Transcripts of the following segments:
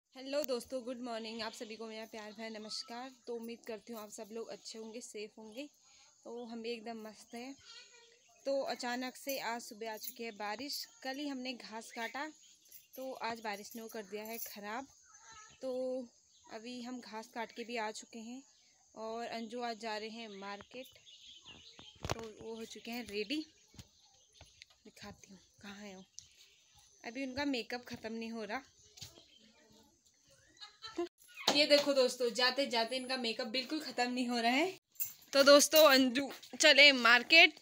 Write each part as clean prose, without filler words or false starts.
Hello दोस्तों, good morning. आप सभी को मेरा प्यार भरा नमस्कार। तो उम्मीद करती हूँ आप सब लोग अच्छे होंगे, सेफ होंगे। तो हम भी एकदम मस्त हैं। तो अचानक से आज सुबह आ चुकी है बारिश। कल ही हमने घास काटा तो आज बारिश ने वो कर दिया है ख़राब। तो अभी हम घास काट के भी आ चुके हैं और अंजू आज जा रहे हैं मार्केट। तो वो हो चुके हैं रेडी। दिखाती हूँ कहाँ है वो। अभी उनका मेकअप ख़त्म नहीं हो रहा। ये देखो दोस्तों, जाते जाते इनका मेकअप बिल्कुल खत्म नहीं हो रहा है। तो दोस्तों अंजू चले मार्केट,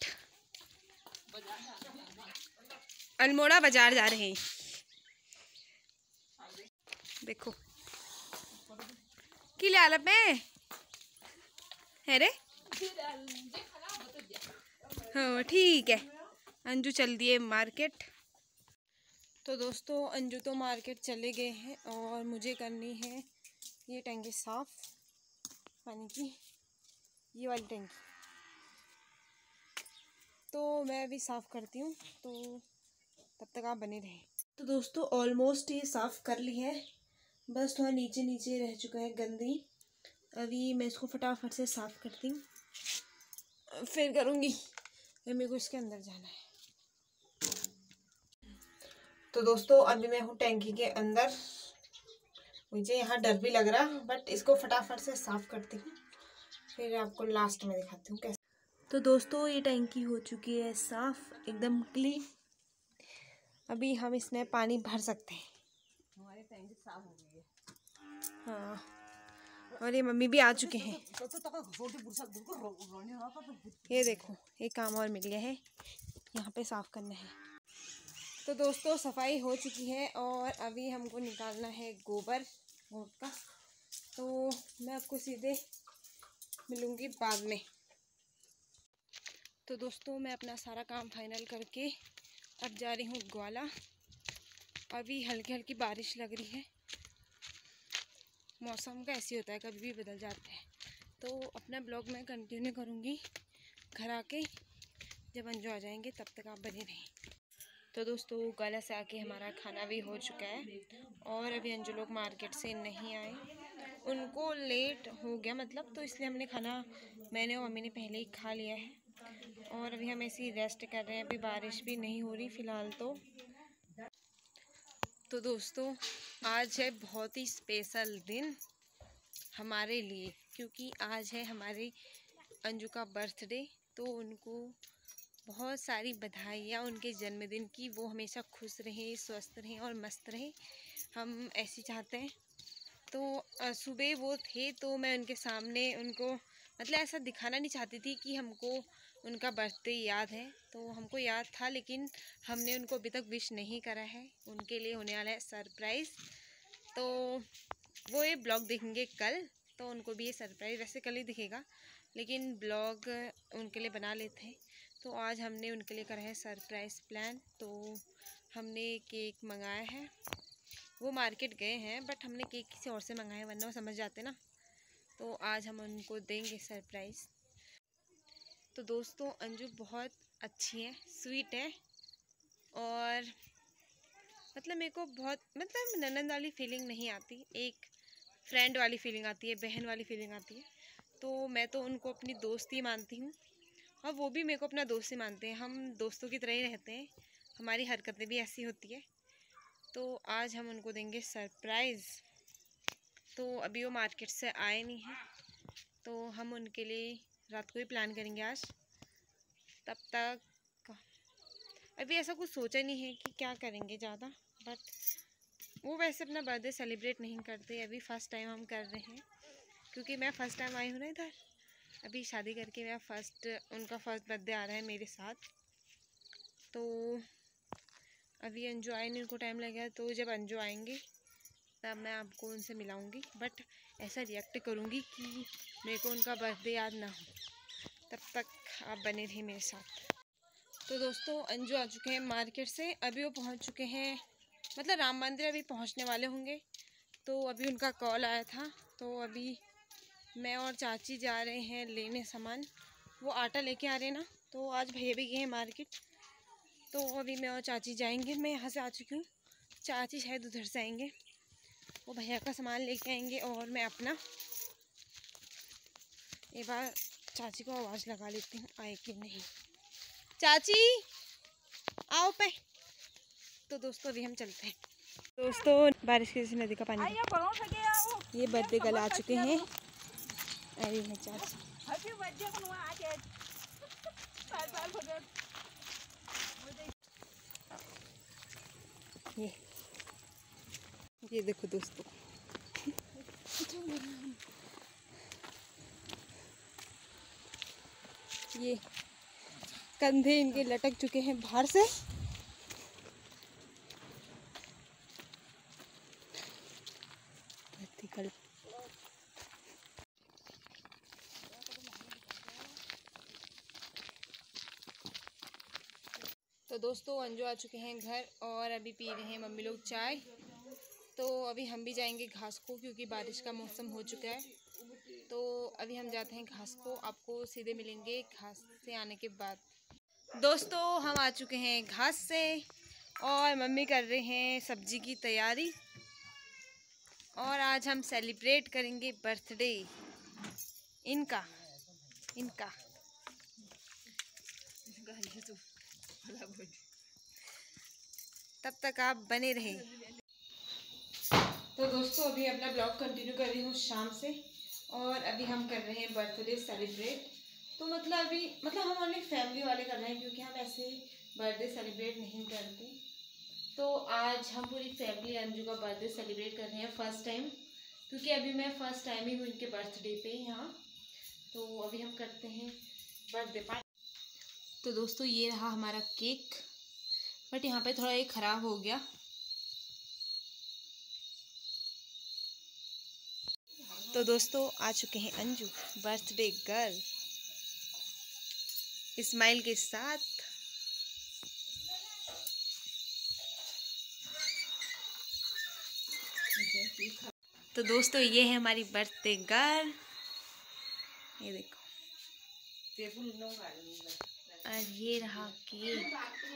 अल्मोड़ा बाजार जा रहे हैं। देखो की लाल पे है रे। हाँ ठीक है, अंजू चल दिए मार्केट। तो दोस्तों अंजू तो मार्केट चले गए हैं और मुझे करनी है ये टंकी साफ पानी की, ये वाली टंकी। तो मैं अभी साफ़ करती हूँ, तो तब तक आप बने रहें। तो दोस्तों ऑलमोस्ट ये साफ़ कर ली है, बस थोड़ा नीचे नीचे रह चुका है गंदी। अभी मैं इसको फटाफट से साफ़ करती हूँ, फिर करूँगी। फिर मेरे को इसके अंदर जाना है। तो दोस्तों अभी मैं हूँ टैंकी के अंदर। मुझे यहाँ डर भी लग रहा, बट इसको फटाफट से साफ़ करती हूँ, फिर आपको लास्ट में दिखाती हूँ कैसे। तो दोस्तों ये टैंकी हो चुकी है साफ़, एकदम क्लीन। अभी हम इसमें पानी भर सकते हैं। हमारी टैंकी साफ हो गई है। हाँ, और ये मम्मी भी आ चुके हैं। ये देखो एक काम और मिल गया है, यहाँ पे साफ करना है। तो दोस्तों सफाई हो चुकी है और अभी हमको निकालना है गोबर गोट का। तो मैं आपको सीधे मिलूँगी बाद में। तो दोस्तों मैं अपना सारा काम फाइनल करके अब जा रही हूँ ग्वाला। अभी हल्की हल्की बारिश लग रही है। मौसम का ऐसे होता है, कभी भी बदल जाता है। तो अपना ब्लॉग मैं कंटिन्यू करूँगी घर आके, जब अंजू आ जाएंगे तब तक आप बने रहें। तो दोस्तों ग्वाला से आके हमारा खाना भी हो चुका है और अभी अंजू लोग मार्केट से नहीं आए, उनको लेट हो गया मतलब, तो इसलिए हमने खाना मैंने और मम्मी ने पहले ही खा लिया है। और अभी हम ऐसे ही रेस्ट कर रहे हैं। अभी बारिश भी नहीं हो रही फ़िलहाल तो दोस्तों आज है बहुत ही स्पेशल दिन हमारे लिए, क्योंकि आज है हमारे अंजू का बर्थडे। तो उनको बहुत सारी बधाइयाँ उनके जन्मदिन की। वो हमेशा खुश रहें, स्वस्थ रहें और मस्त रहें, हम ऐसे चाहते हैं। तो सुबह वो थे तो मैं उनके सामने उनको मतलब ऐसा दिखाना नहीं चाहती थी कि हमको उनका बर्थडे याद है। तो हमको याद था, लेकिन हमने उनको अभी तक विश नहीं करा है। उनके लिए होने वाला है सरप्राइज़। तो वो ये ब्लॉग देखेंगे कल, तो उनको भी ये सरप्राइज़ वैसे कल ही दिखेगा, लेकिन ब्लॉग उनके लिए बना लेते हैं। तो आज हमने उनके लिए करा है सरप्राइज़ प्लान। तो हमने केक मंगाया है। वो मार्केट गए हैं बट हमने केक किसी और से मंगाया, वरना वो समझ जाते ना। तो आज हम उनको देंगे सरप्राइज़। तो दोस्तों अंजू बहुत अच्छी है, स्वीट है, और मतलब मेरे को बहुत मतलब ननद वाली फीलिंग नहीं आती, एक फ्रेंड वाली फीलिंग आती है, बहन वाली फीलिंग आती है। तो मैं तो उनको अपनी दोस्त ही मानती हूँ और वो भी मेरे को अपना दोस्त ही मानते हैं। हम दोस्तों की तरह ही रहते हैं, हमारी हरकतें भी ऐसी होती है। तो आज हम उनको देंगे सरप्राइज़। तो अभी वो मार्केट से आए नहीं हैं, तो हम उनके लिए रात को ही प्लान करेंगे आज। तब तक अभी ऐसा कुछ सोचा नहीं है कि क्या करेंगे ज़्यादा, बट वो वैसे अपना बर्थडे सेलिब्रेट नहीं करते। अभी फ़र्स्ट टाइम हम कर रहे हैं, क्योंकि मैं फ़र्स्ट टाइम आई हूँ ना इधर। अभी शादी करके मेरा उनका फ़र्स्ट बर्थडे आ रहा है मेरे साथ। तो अभी अंजू आए नहीं, उनको टाइम लगेगा। तो जब अंजू आएंगे तब मैं आपको उनसे मिलाऊंगी, बट ऐसा रिएक्ट करूंगी कि मेरे को उनका बर्थडे याद ना हो। तब तक आप बने रहिए मेरे साथ। तो दोस्तों अंजू आ चुके हैं मार्केट से। अभी वो पहुंच चुके हैं, मतलब राम मंदिर अभी पहुंचने वाले होंगे। तो अभी उनका कॉल आया था। तो अभी मैं और चाची जा रहे हैं लेने सामान। वो आटा लेके आ रहे हैं ना, तो आज भैया भी गए हैं मार्केट। तो अभी मैं और चाची जाएंगे। मैं यहाँ से आ चुकी हूँ, चाची शायद उधर से आएंगे। वो भैया का सामान लेके आएंगे और मैं अपना एक बार चाची को आवाज़ लगा लेती हूँ आए कि नहीं। चाची आओ पे। तो दोस्तों अभी हम चलते हैं। दोस्तों बारिश की वजह से नदी का पानी, ये बर्थडे गल आ चुके हैं। अरे है चाची, ये देखो दोस्तों, ये कंधे इनके लटक चुके हैं बाहर से। तो दोस्तों अंजू आ चुके हैं घर और अभी पी रहे हैं मम्मी लोग चाय। तो अभी हम भी जाएंगे घास को, क्योंकि बारिश का मौसम हो चुका है। तो अभी हम जाते हैं घास को, आपको सीधे मिलेंगे घास से आने के बाद। दोस्तों हम आ चुके हैं घास से और मम्मी कर रहे हैं सब्जी की तैयारी। और आज हम सेलिब्रेट करेंगे बर्थडे इनका। तब तक आप बने रहे। तो दोस्तों अभी अपना ब्लॉग कंटिन्यू कर रही हूँ शाम से, और अभी हम कर रहे हैं बर्थडे सेलिब्रेट। तो मतलब हम अपनी फैमिली वाले कर रहे हैं, क्योंकि हम ऐसे बर्थडे सेलिब्रेट नहीं करते। तो आज हम पूरी फैमिली अंजू का बर्थडे सेलिब्रेट कर रहे हैं फर्स्ट टाइम, क्योंकि अभी मैं फर्स्ट टाइम ही हूँ इनके बर्थडे पे यहाँ। तो अभी हम करते हैं बर्थडे पार्टी। तो दोस्तों ये रहा हमारा केक, बट यहाँ पे थोड़ा ये ख़राब हो गया। तो दोस्तों आ चुके हैं अंजू बर्थडे गर्ल स्माइल के साथ। तो दोस्तों ये है हमारी बर्थडे गर्ल, ये देखो। और ये रहा cake.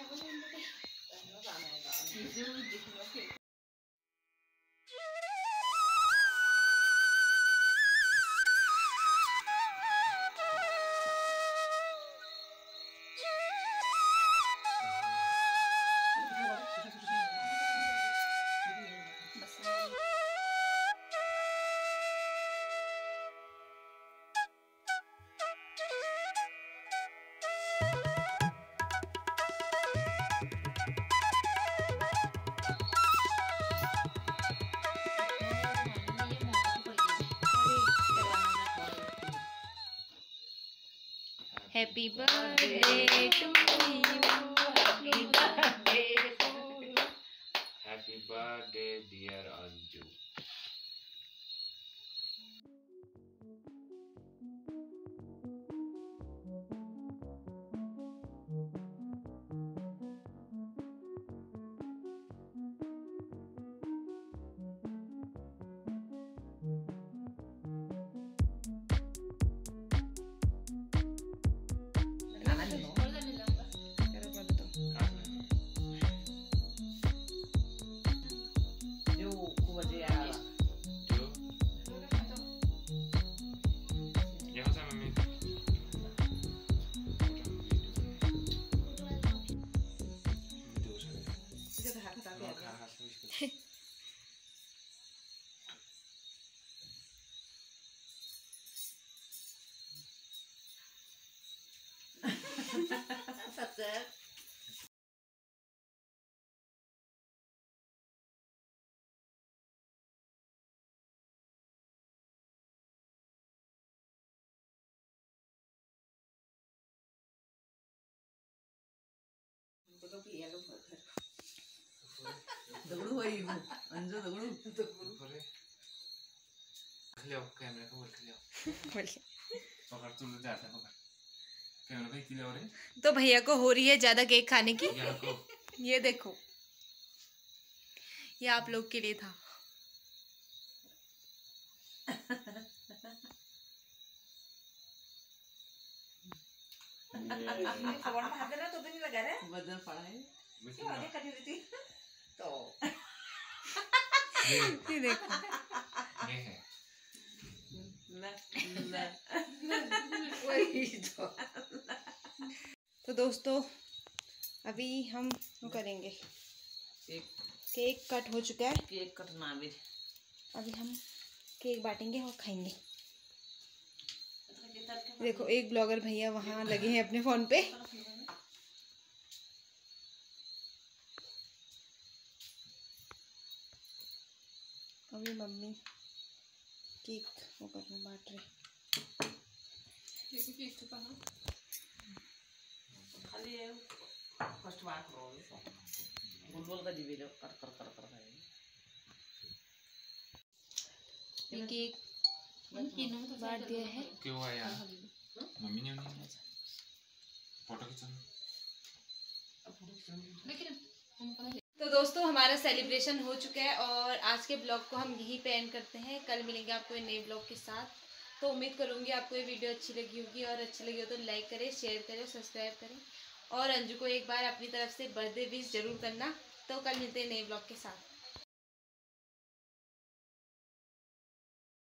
Happy birthday to you. Happy birthday to you. Happy birthday, dear Anju. Dagdu भाई अंजू दगड़ू ले आओ कैमरा को बोल ले आओ पकड़ तू ले जाता पकड़ कैमरा पे किले और तो भैया को हो रही है ज्यादा केक खाने की। ये देखो, ये आप लोग के लिए था। बदल पड़ा है तो ये देखो ये है वही तो दोस्तों अभी हम वो करेंगे, केक कट हो चुका है, केक कटना भी। अभी हम केक बांटेंगे और खाएंगे। देखो एक ब्लॉगर भैया वहाँ लगे हैं अपने फोन पे। अभी मम्मी केक वो करना बांट रहे। खाली फर्स्ट बार करो गोल का दिवे कर कर कर कर ये केक बांट दिया है। क्यों आया मम्मी ने फोटो खींचना। तो दोस्तों हमारा सेलिब्रेशन हो चुका है और आज के ब्लॉग को हम यहीं पे एंड करते हैं। कल मिलेंगे आपको एक नए ब्लॉग के साथ। तो उम्मीद करूंगी आपको ये वीडियो अच्छी लगी होगी, और अच्छी लगी हो तो लाइक करें, शेयर करें, सब्सक्राइब करें, और अंजू को एक बार अपनी तरफ से बर्थडे विश जरूर करना। तो कल मिलते हैं नए ब्लॉग के साथ।